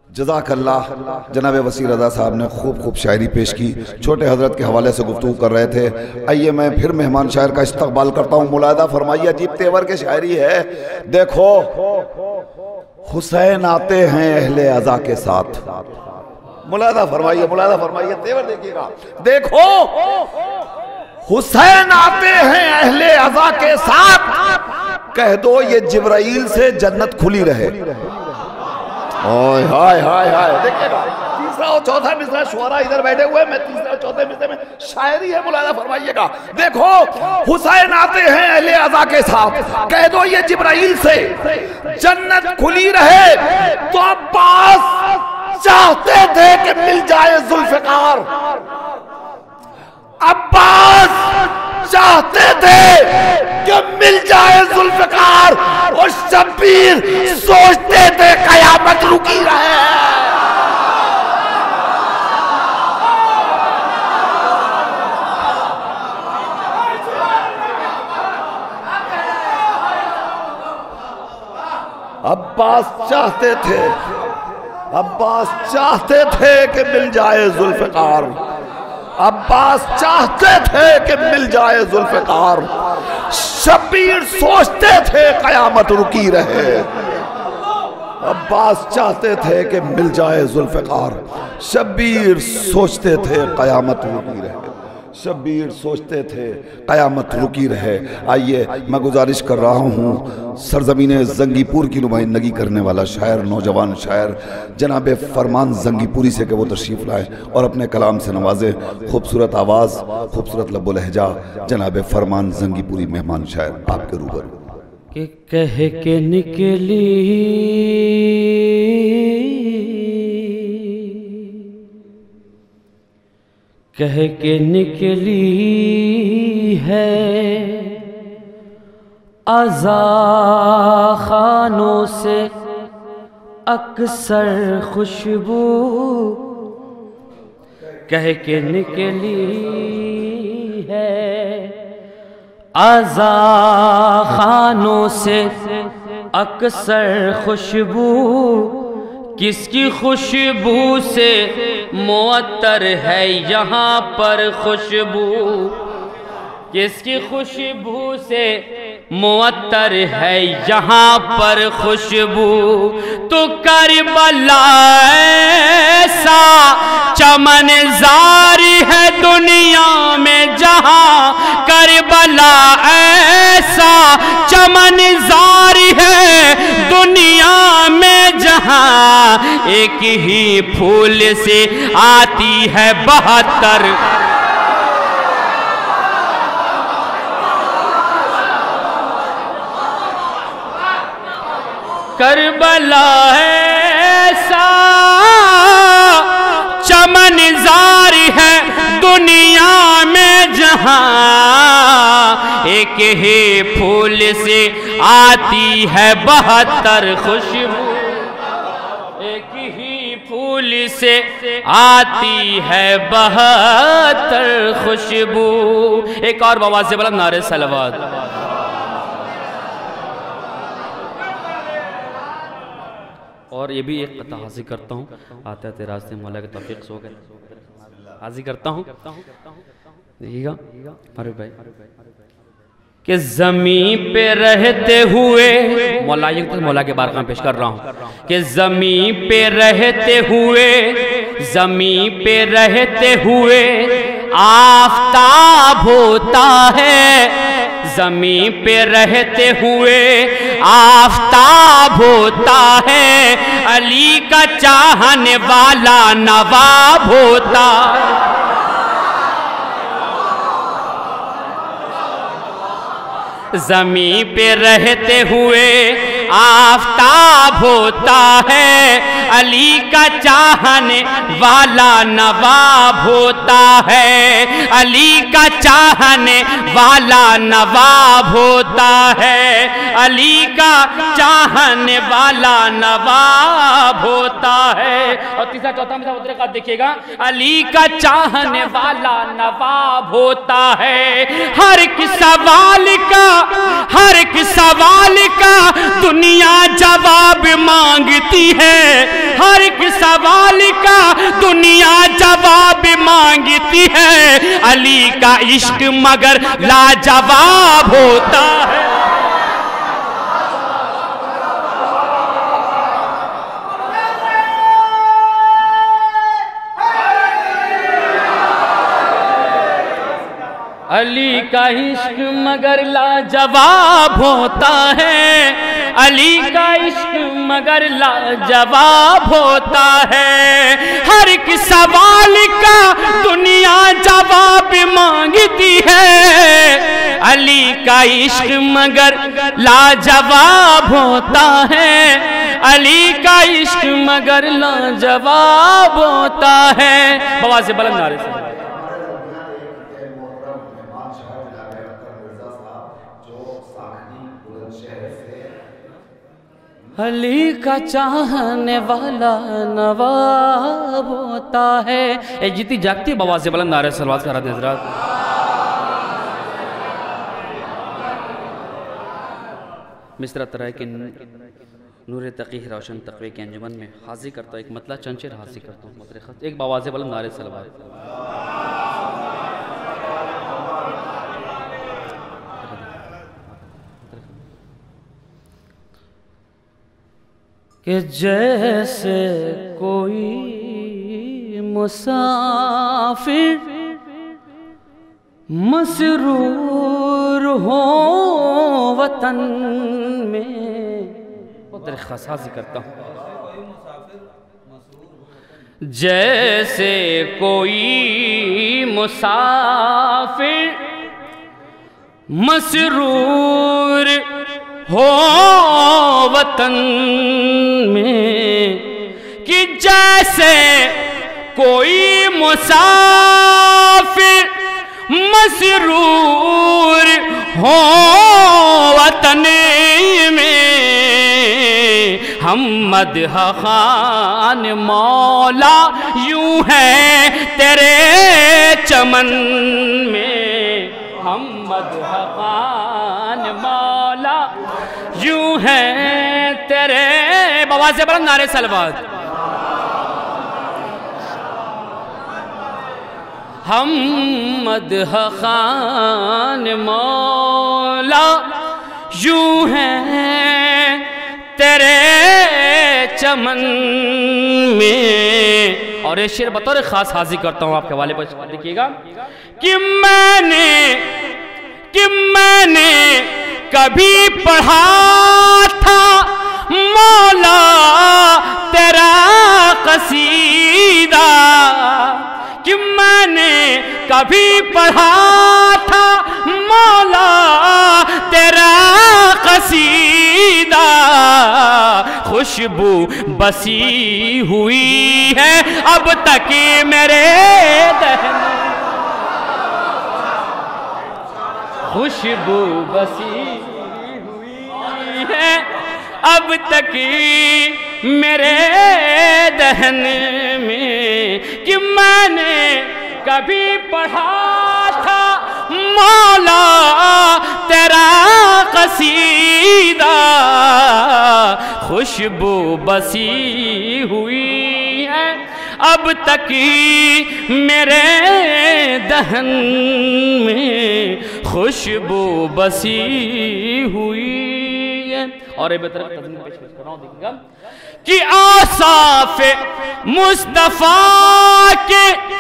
جزاک اللہ۔ جناب وسیع رضا صاحب نے خوب شاعری پیش کی، چھوٹے حضرت کے حوالے سے گفتگو کر رہے تھے۔ آئیے میں پھر مہمان شاعر کا استقبال کرتا ہوں، ملاحظہ فرمائیے، عجیب تیور کے شاعری ہے۔ دیکھو حسین آتے ہیں اہل عزا کے ساتھ، ملاحظہ فرمائیے تیور دیکھیے گا۔ دیکھو حسین آتے ہیں اہل عزا کے ساتھ، کہہ دو یہ جبرائیل سے جنت کھلی رہے۔ ہائے دیکھئے گا، تیسرا اور چوتھا مصرع شعراء ادھر بیٹھے ہوئے، میں تیسرے اور چوتھے مصرع میں شاعری ہے، ملاحظہ فرمائیے گا۔ دیکھو حسین آتے ہیں اہل عزا کے ساتھ، کہہ دو یہ جبرائیل سے جنت کھلی رہے، تو عباس چاہتے تھے کہ مل جائے ذوالفقار، عباس چاہتے تھے کہ مل جائے ذوالفقار، اور شبیر سوچتے تھے قیامت رکی رہے۔ عباس چاہتے تھے کہ مل جائے ذوالفقار، عباس چاہتے تھے کہ مل جائے ذوالفقار، شبیر سوچتے تھے قیامت رکی رہے۔ عباس چاہتے تھے کہ مل جائے ذوالفقار، شبیر سوچتے تھے قیامت رکی رہے، شبیر سوچتے تھے قیامت رکی رہے۔ آئیے میں گزارش کر رہا ہوں سرزمین زنگی پور کی نمائندگی کرنے والا شاعر، نوجوان شاعر جناب فرمان زنگی پوری سے کہ وہ تشریف لائے اور اپنے کلام سے نوازے۔ خوبصورت آواز، خوبصورت لب و لہجہ، جناب فرمان زنگی پوری مہمان شاعر آپ کے روبرو۔ کہ کہہ کے نکلی ہے عزا خانوں سے اکثر خوشبو، کہہ کے نکلی ہے عزا خانوں سے اکثر خوشبو، کس کی خوشبو سے معطر ہے یہاں پر خوشبو، کس کی خوشبو سے معطر ہے یہاں پر خوشبو، تو کربلا ایسا چمن زاری ہے دنیا میں جہاں، کربلا ایسا چمن زاری ہے دنیا میں جہاں، ایک ہی پھول سے آتی ہے 72۔ کربلا ایسا چمن زاری ہے دنیا میں جہاں، ایک ہی پھول سے آتی ہے 72 خوشبو، ایک ہی پھول سے آتی ہے 72 خوشبو۔ ایک اور بآواز سے بلند نعرہ صلوات۔ اور یہ بھی ایک قطعہ حاضر کرتا ہوں، آتے آتے راستے مولا کے توفیق سے ہو گئے، حاضر کرتا ہوں، دیکھیے گا فاروق بھائی، کہ زمین پہ رہتے ہوئے، مولا کے بارگاہ پیش کر رہا ہوں، کہ زمین پہ رہتے ہوئے، زمین پہ رہتے ہوئے آفتاب ہوتا ہے، زمین پہ رہتے ہوئے آفتاب ہوتا ہے، علی کا چاہنے والا نواب ہوتا ہے۔ زمین پہ رہتے ہوئے آفتاب ہوتا ہے، علی کا چاہنے والا نواب ہوتا ہے، علی کا چاہنے والا نواب ہوتا ہے، علی کا چاہنے والا نواب ہوتا ہے۔ اور تیسرا چوتھا مثال طریقہ دیکھیے گا، علی کا چاہنے والا نواب ہوتا ہے، ہر ایک سوال کا دنیا جواب مانگتی ہے، ہر ایک سوال کا دنیا جواب مانگتی ہے، علی کا عشق مگر لاجواب ہوتا ہے۔ علی کا عشق مگر لاجواب ہوتا ہے، علی کا عشق مگر لاجواب ہوتا ہے۔ ہر ایک سوال کا دنیا جواب مانگتی ہے، علی کا عشق مگر لاجواب ہوتا ہے، علی کا عشق مگر لاجواب ہوتا ہے۔ بواز بلند نعرے سے علی کا چاہنے والا نواب ہوتا ہے۔ اے جیتی جاگتی بواز سے بلند نعرہ صلوات کا رات حضرات۔ مصرع ترائے کہ نور تقی روشن تقوی کے انجمن میں حاضر کرتا ہوں، ایک مطلع چند شعر حاضر کرتا ہوں مدر خط، ایک بواز سے بلند نعرہ صلوات۔ کہ جیسے کوئی مسافر مسرور ہو وطن میں، بہت درخواست حاضر کرتا ہوں، جیسے کوئی مسافر مسرور ہو وطن میں، کہ جیسے کوئی مسافر مسرور ہو وطن میں، ہم مدح خوان مولا یوں ہیں تیرے چمن میں، ہم مدح خوان مولا یوں ہیں تیرے بواز بلند نعرے صلوات۔ ہم مدح خوان مولا یوں ہیں تیرے چمن میں۔ اور یہ شعر بطور خاص حاضر کرتا ہوں آپ کے حوالے پر دیکھیے گا کہ میں نے کبھی پڑھا تھا مولا تیرا قصیدہ، کہ میں نے کبھی پڑھا تھا مولا تیرا قصیدہ، خوشبو بسی ہوئی ہے اب تک میرے دہن، خوشبو بسی ہوئی ہے اب تک میرے دہن میں، کہ میں نے کبھی پڑھا تھا مولا تیرا قصیدہ، خوشبو بسی ہوئی ہے اب تک میرے دہن میں، خوشبو بسی ہوئی ہے۔ اور ایک بطرف تذمین پیش کر رہا ہوں، دیکھیں گا کہ اوصاف مصطفیٰ کے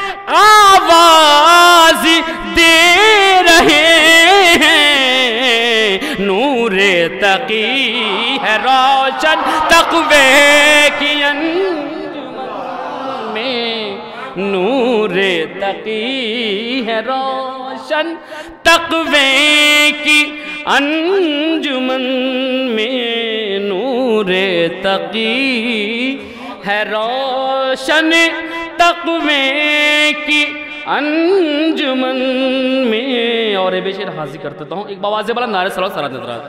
آواز دے رہے ہیں، نور تقی ہے روشن تقوی کی انجمن میں، نور تقی ہے روشن تقوی کی انجمن میں، نور تقی ہے روشن تقوی کی انجمن میں۔ اور یہ بے شعر حاضر کرتا ہوں، ایک بواز بلند نعرہ صلوات سرات حضرات،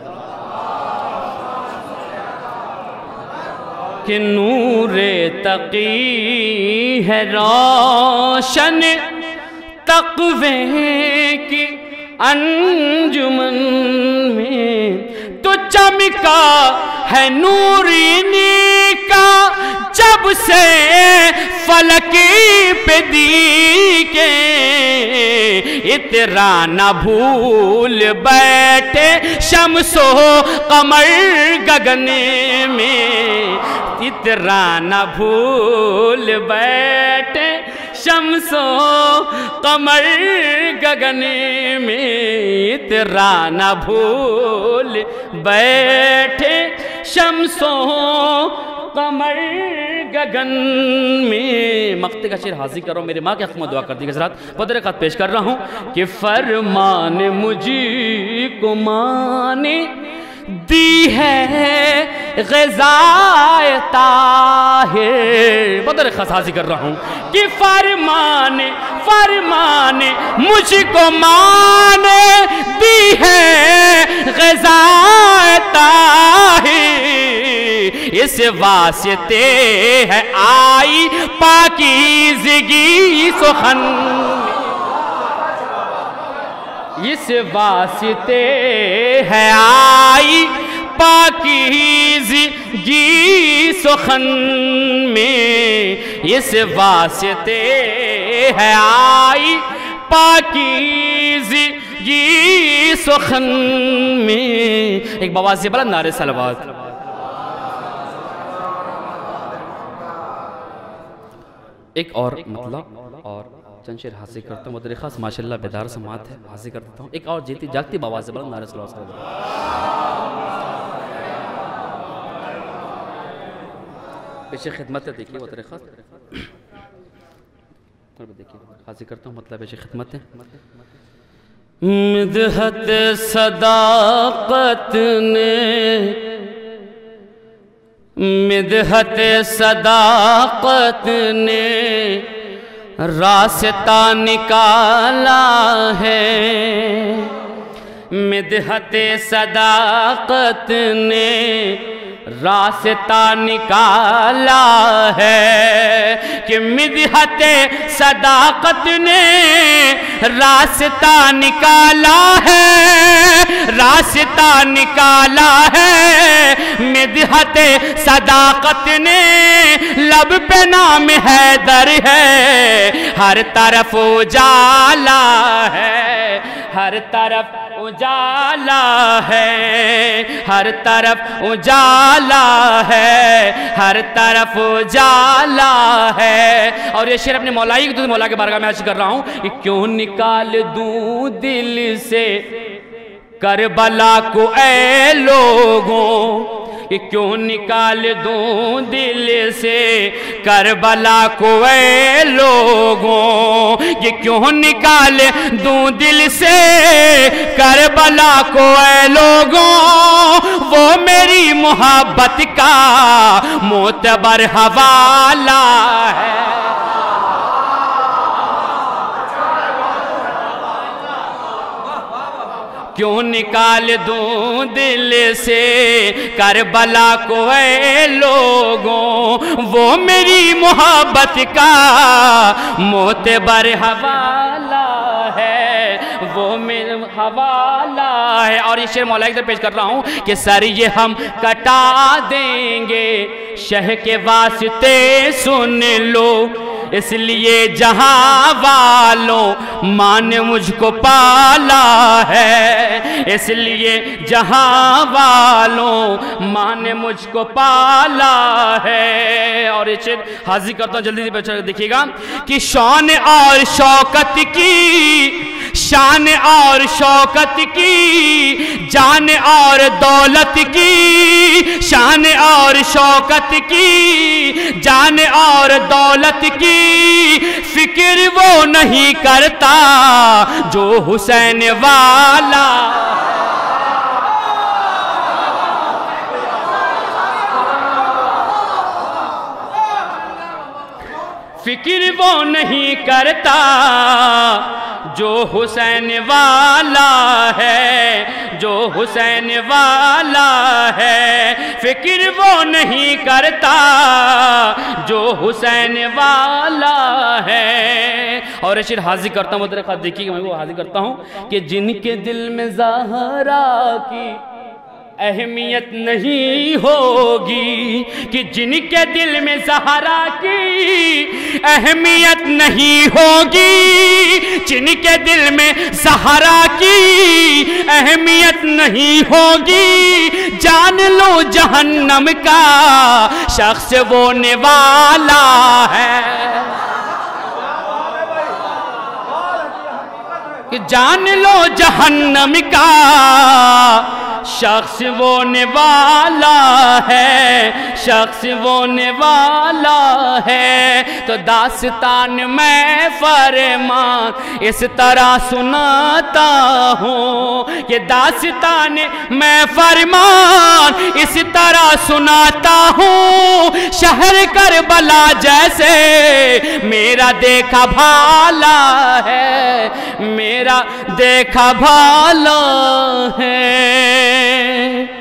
کہ نور تقی ہے روشن تقوی کی انجمن میں، تو چمکا ہے نوری کا جب سے فلکی پہ دی کے اترا نہ بھول بیٹھے شمس و قمر گگن میں اترا نہ بھول بیٹھے شمس و قمر گگن میں اترا نہ بھول بیٹھے شمس و قمر گگن میں. مقطع کا شعر حاضر کر رہا ہوں، میرے ماں کے حق میں دعا کر دیجیے حضرات. بدر خط پیش کر رہا ہوں کہ فرمان مجھے کو مانے دی ہے غذائے طاہر. بدر خط حاضر کر رہا ہوں کہ فرمان مجھ کو مانے دی ہے غذائے طاہر. اس واسطے ہے آئی پاکیزگی سخن، اس واسطے ہے آئی پاکیزگی سخن میں، اس واسطے ہے آئی پاکیزگی سخن میں. ایک بواز سے بلند نعرہ صلوات. ایک اور مطلب اور چند شعر حاصل کرتا ہوں. مدر خاص ماشاءاللہ بیدار سماعت ہے، حاصل کر دیتا ہوں. ایک اور جیتی جاگتی بآواز سے بلند نعرہ صلوات. پیش خدمت ہے، دیکھیے مدر خاص دیکھیے حاصل کرتا ہوں. مطلب پیش خدمت ہے. مدحت صداقت نے، مدحت صداقت نے راستہ نکالا ہے، مدحت صداقت نے راستہ نکالا ہے، کہ مدحت صداقت نے راستہ نکالا ہے، راستہ نکالا ہے. مدحت صداقت نے لب پہ نام حیدر ہے، ہر طرف اجالا ہے، ہر طرف اجالا ہے، ہر طرف اجالا ہے، ہر طرف اجالا ہے. اور یہ شعر اپنے مولائی کی مولا کے بارگاہ میں عرض کر رہا ہوں کہ کیوں نکال دوں دل سے کربلا کو اے لوگوں، کہ کیوں نکال دوں دل سے کربلا کو اے لوگوں، کہ کیوں نکال دوں دل سے کربلا کو اے لوگوں. وہ میری محبت کا معتبر حوالہ ہے، کیوں نکال دوں دل سے کربلا کو اے لوگوں. وہ میری محبت کا معتبر حوالہ ہے، وہ میرا حوالہ ہے. اور یہ شعر مولا کی پیش کر رہا ہوں کہ سر یہ ہم کٹا دیں گے شہ کے واسطے سن لو، اس لیے جہاں والوں ماں نے مجھ کو پالا ہے، اس لیے جہاں والوں ماں نے مجھ کو پالا ہے. اور یہ شعر حاضر کرتا ہوں جلدی سے دیکھیے گا کہ شان اور شوکت کی، شان اور شوکت کی، جان اور دولت کی، شان اور شوکت کی، جان اور دولت کی فکر وہ نہیں کرتا جو حسین والا. فکر وہ نہیں کرتا جو حسین والا ہے، جو حسین والا ہے. فکر وہ نہیں کرتا جو حسین والا ہے. اور شعر حاضر کرتا ہوں مدر خط دیکھیے میں وہ حاضر کرتا ہوں کہ جن کے دل میں زہرا کی اہمیت نہیں ہوگی کہ جن کے دل میں زہرا کی اہمیت نہیں ہوگی، جن کے دل میں زہرا کی اہمیت نہیں ہوگی، جان لو جہنم کا شخص وہ نوالا ہے، کہ جان لو جہنم کا شخص وہ نوالا ہے، شخص وہ نوالا ہے۔ تو داستان میں فرمان اس طرح سناتا ہوں، یہ داستان میں فرمان اس طرح سناتا ہوں، شہر کربلا جیسے میرا دیکھا بھالا ہے، میرا دیکھا بھالا ہے۔